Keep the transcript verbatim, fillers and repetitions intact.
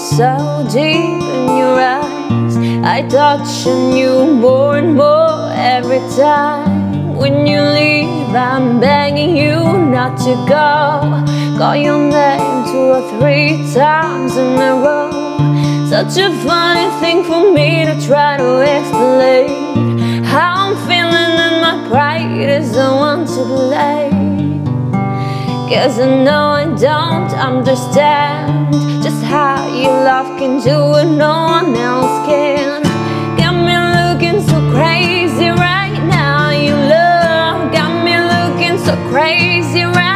so deep in your eyes. I touch on you more and more every time. When you leave, I'm begging you not to go. Call your name two or three times in a row. Such a funny thing for me to try to explain how I'm feeling, and my pride is the one to blame. Cause I know I don't understand just how your love can do what no one else can. Got me looking so crazy right now. Your love got me looking so crazy right now.